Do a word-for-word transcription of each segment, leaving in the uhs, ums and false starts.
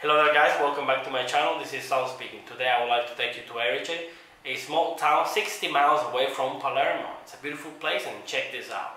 Hello there guys, welcome back to my channel. This is Sal speaking. Today I would like to take you to Eryx, a small town sixty miles away from Palermo. It's a beautiful place and check this out.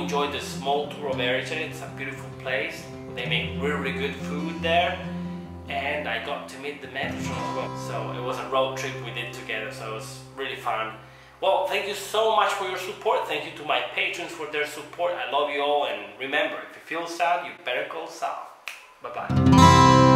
enjoyed the small tour of Erice. It's a beautiful place. They make really good food there. And I got to meet the Metatron as well. So it was a road trip we did together, so it was really fun. Well, thank you so much for your support. Thank you to my patrons for their support. I love you all, and remember, if you feel sad, you better go south. Bye-bye.